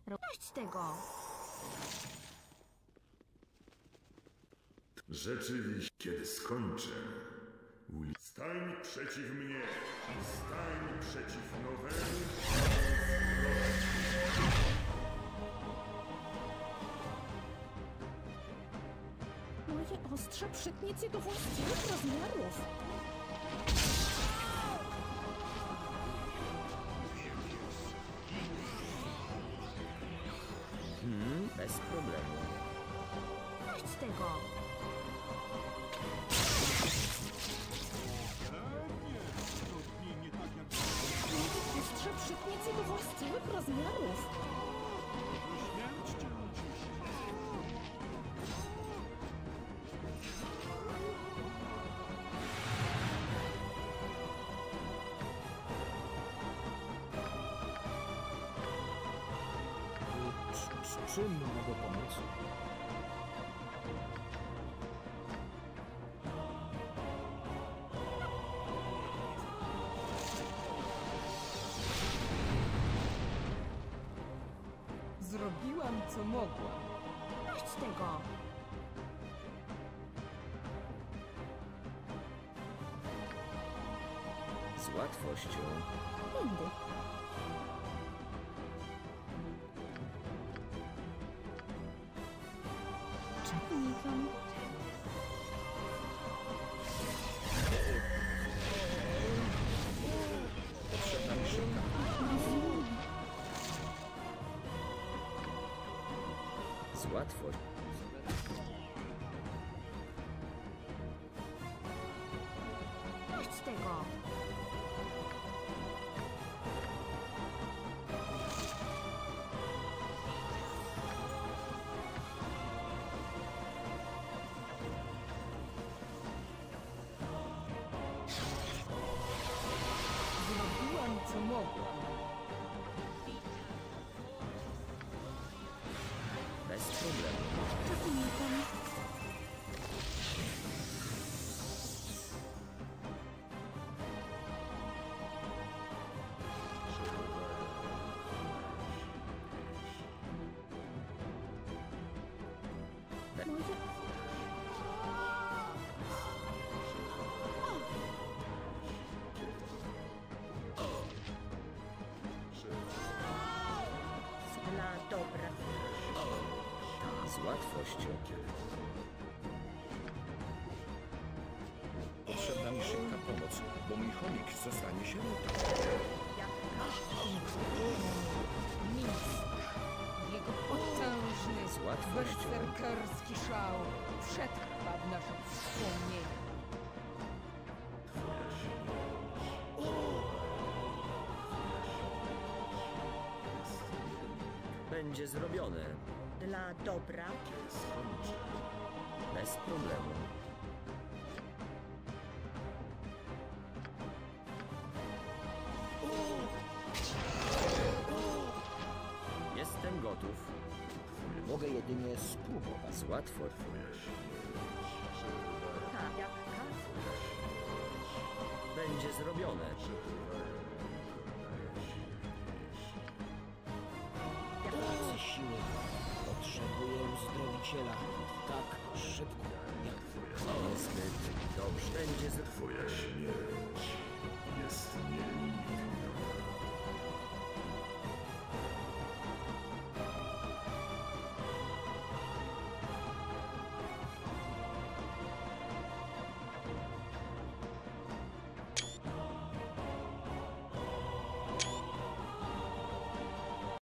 Dość tego! Rzeczywiście, kiedy skończę, stań przeciw mnie, stań przeciw nowemu. Moje ostrze przytnie cię do właściwych rozmiarów. Bez problemu. Dość tego! Ostrze przytnie cię do właściwych rozmiarów. Czym mogę pomóc? Zrobiłam, co mogłam. Dość tego! Z łatwością. Tędy. Czekam. Potrzebna mi szybka. Z łatwością. Dość tego! Zrobiłam, co mogłam. Bez problemu. Czekam. Moje... Dla dobra. Z łatwością. Potrzebna mi szybka pomoc, bo mój chomik zostanie sierotą. Nic. Jego potężny, Z łatwością. berserkerski szał przetrwa w naszych wspomnieniach. Będzie zrobione. Dla dobra. Bez problemu. Jestem gotów. Mogę jedynie spróbować. Z łatwością. Tak, jak każdy. Będzie zrobione. Pracy siły. Potrzebuję uzdrowiciela. Tak szybko jak Niezbyt dobrze. Będzie Twoja śmierć jest nie